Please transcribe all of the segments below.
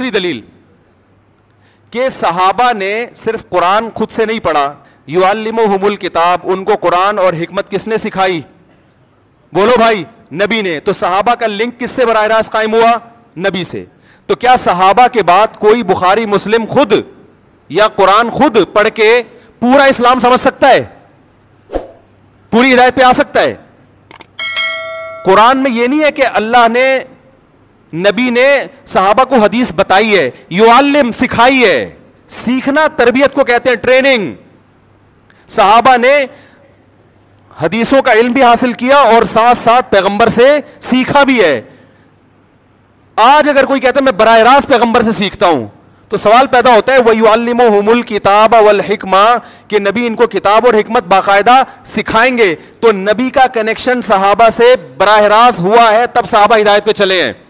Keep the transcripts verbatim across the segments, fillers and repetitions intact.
دوسری دلیل کہ صحابہ نے صرف قرآن خود سے نہیں پڑھا, یعلمہم الکتاب, ان کو قرآن اور حکمت کس نے سکھائی؟ بولو بھائی, نبی نے. تو صحابہ کا لنک کس سے براہ راست قائم ہوا؟ نبی سے. تو کیا صحابہ کے بعد کوئی بخاری مسلم خود یا قرآن خود پڑھ کے پورا اسلام سمجھ سکتا ہے, پوری ہدایت پہ آ سکتا ہے؟ قرآن میں یہ نہیں ہے کہ اللہ نے, نبی نے صحابہ کو حدیث بتائی ہے, یعلم سکھائی ہے. سیکھنا تربیت کو کہتے ہیں, ٹریننگ. صحابہ نے حدیثوں کا علم بھی حاصل کیا اور ساتھ ساتھ پیغمبر سے سیکھا بھی ہے. آج اگر کوئی کہتا ہے میں براہ راست پیغمبر سے سیکھتا ہوں, تو سوال پیدا ہوتا ہے وَيُعَلِّمُهُمُ الْكِتَابَ وَالْحِكْمَةَ, کہ نبی ان کو کتاب اور حکمت باقاعدہ سکھائیں گے. تو نبی کا کنیکشن صحابہ سے براہ راست ہوا ہے, تب صحابہ ہدایت پہ چلے ہیں.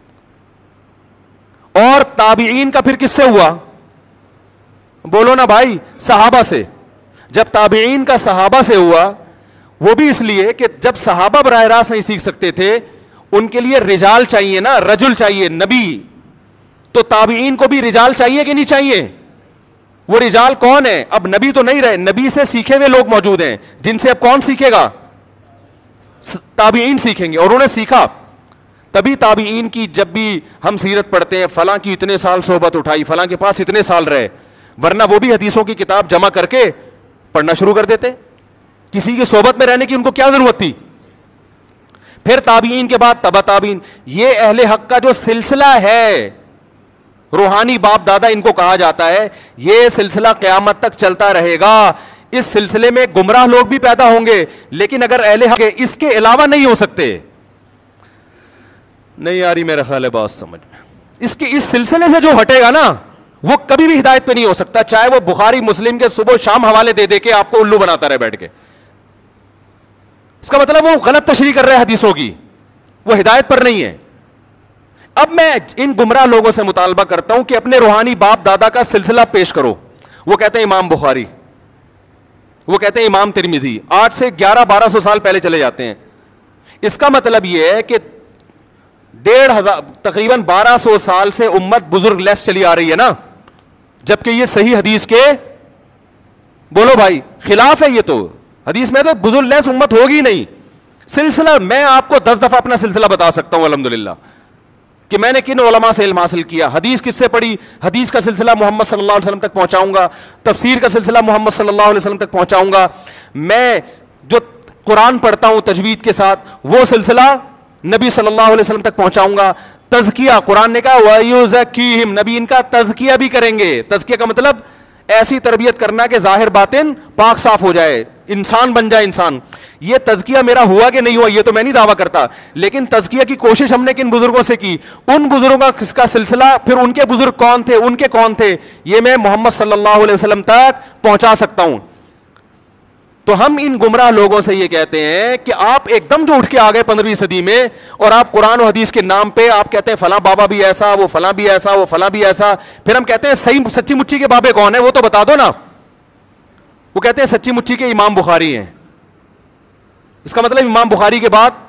اور تابعین کا پھر کس سے ہوا؟ بولو نا بھائی, صحابہ سے. جب تابعین کا صحابہ سے ہوا, وہ بھی اس لیے کہ جب صحابہ براہ راست نہیں سیکھ سکتے تھے, ان کے لیے رجال چاہیے نا, رجل چاہیے, نبی. تو تابعین کو بھی رجال چاہیے کہ نہیں چاہیے؟ وہ رجال کون ہے؟ اب نبی تو نہیں رہے, نبی سے سیکھے ہوئے لوگ موجود ہیں, جن سے اب کون سیکھے گا؟ تابعین سیکھیں گے. اور انہوں نے سیکھا. تبھی تابعین کی جب بھی ہم سیرت پڑھتے ہیں, فلاں کی اتنے سال صحبت اٹھائی, فلاں کے پاس اتنے سال رہے, ورنہ وہ بھی حدیثوں کی کتاب جمع کر کے پڑھنا شروع کر دیتے. کسی کی صحبت میں رہنے کی ان کو کیا ضرورت تھی؟ پھر تابعین کے بعد تبع تابعین. یہ اہل حق کا جو سلسلہ ہے, روحانی باپ دادا ان کو کہا جاتا ہے, یہ سلسلہ قیامت تک چلتا رہے گا. اس سلسلے میں گمراہ لوگ بھی پیدا ہوں گے, لیکن اگر اہل حق اس کے علاوہ نہیں ہو سکتے. نہیں آ رہی میرا خیال ہے بات سمجھ میں. اس کے اس سلسلے سے جو ہٹے گا نا, وہ کبھی بھی ہدایت پہ نہیں ہو سکتا, چاہے وہ بخاری مسلم کے صبح شام حوالے دے دے کے آپ کو الو بناتا رہے بیٹھ کے. اس کا مطلب وہ غلط تشریح کر رہے ہیں حدیثوں کی, وہ ہدایت پر نہیں ہے. اب میں ان گمراہ لوگوں سے مطالبہ کرتا ہوں کہ اپنے روحانی باپ دادا کا سلسلہ پیش کرو. وہ کہتے ہیں امام بخاری, وہ کہتے ہیں امام ترمذی, آج سے گیارہ بارہ سو سال پہلے چلے جاتے ہیں. اس کا مطلب یہ ہے کہ ڈیڑھ ہزار تقریباً بارہ سو سال سے امت بزرگ لیس چلی آ رہی ہے نا, جبکہ یہ صحیح حدیث کے, بولو بھائی, خلاف ہے. یہ تو حدیث میں تو بزرگ لیس امت ہوگی نہیں. سلسلہ میں آپ کو دس دفعہ اپنا سلسلہ بتا سکتا ہوں الحمدللہ, کہ میں نے کن علماء سے علم حاصل کیا, حدیث کس سے پڑھی, حدیث کا سلسلہ محمد صلی اللہ علیہ وسلم تک پہنچاؤں گا, تفسیر کا سلسلہ محمد صلی اللہ علیہ وسلم تک پہنچاؤں گا. میں جو قرآن پڑھتا ہوں تجوید کے ساتھ, وہ سلسلہ نبی صلی اللہ علیہ وسلم تک پہنچاؤں گا. تزکیہ, قرآن نے کہا وَيُزَكِّيهِمْ, نبی ان کا تزکیہ بھی کریں گے. تزکیہ کا مطلب ایسی تربیت کرنا کہ ظاہر باطن پاک صاف ہو جائے, انسان بن جائے انسان. یہ تزکیہ میرا ہوا کہ نہیں ہوا یہ تو میں نہیں دعویٰ کرتا, لیکن تزکیہ کی کوشش ہم نے کن بزرگوں سے کی, ان بزرگوں کا سلسلہ, پھر ان کے بزرگ کون تھے, ان کے کون تھے, یہ میں محمد صلی اللہ علیہ وسلم تک پہنچا سکتا ہوں. تو ہم ان گمراہ لوگوں سے یہ کہتے ہیں کہ آپ ایک دم جو اٹھ کے آ گئے پندرہویں صدی میں, اور آپ قرآن و حدیث کے نام پہ آپ کہتے ہیں فلاں بابا بھی ایسا, وہ فلاں بھی ایسا, وہ فلاں بھی ایسا. پھر ہم کہتے ہیں صحیح سچی مچی کے بابے کون ہیں, وہ تو بتا دو نا. وہ کہتے ہیں سچی مچی کے امام بخاری ہیں. اس کا مطلب امام بخاری کے بعد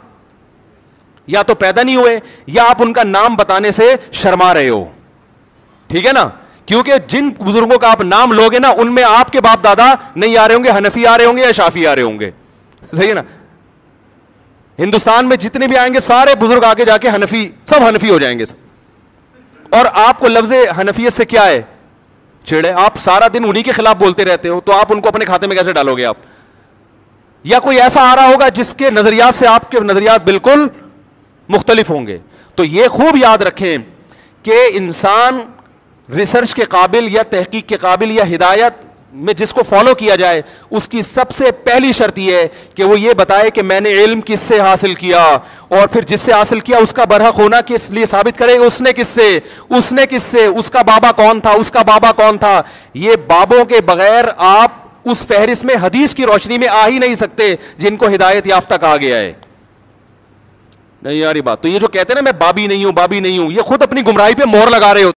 یا تو پیدا نہیں ہوئے, یا آپ ان کا نام بتانے سے شرما رہے ہو. ٹھیک ہے نا, کیونکہ جن بزرگوں کا آپ نام لوگے نا, ان میں آپ کے باپ دادا نہیں آ رہے ہوں گے, حنفی آ رہے ہوں گے یا شافی آ رہے ہوں گے. صحیح ہے نا. ہندوستان میں جتنے بھی آئیں گے سارے بزرگ آگے جا کے حنفی, سب حنفی ہو جائیں گے. اور آپ کو لفظ حنفیت سے کیا ہے چھیڑے, آپ سارا دن انہی کے خلاف بولتے رہتے ہو, تو آپ ان کو اپنے کھاتے میں کیسے ڈالو گے آپ؟ یا کوئی ایسا آ رہا ہوگا جس کے نظریات سے آپ کے نظریات بالکل مختلف ہوں گے. تو یہ خوب یاد رکھیں کہ انسان ریسرچ کے قابل یا تحقیق کے قابل یا ہدایت میں جس کو فالو کیا جائے, اس کی سب سے پہلی شرط یہ ہے کہ وہ یہ بتائے کہ میں نے علم کس سے حاصل کیا, اور پھر جس سے حاصل کیا اس کا برحق ہونا کس لیے ثابت کرے گا, اس نے کس سے, اس نے کس سے, اس کا بابا کون تھا, اس کا بابا کون تھا. یہ بابوں کے بغیر آپ اس فہرست میں حدیث کی روشنی میں آ ہی نہیں سکتے جن کو ہدایت یافتہ کہا گیا ہے. نہیں یاری بات. تو یہ جو کہتے ہیں نا میں بابی نہیں ہوں بابی نہیں ہوں, یہ خود اپنی گمراہی پہ مہر لگا رہے ہوتے.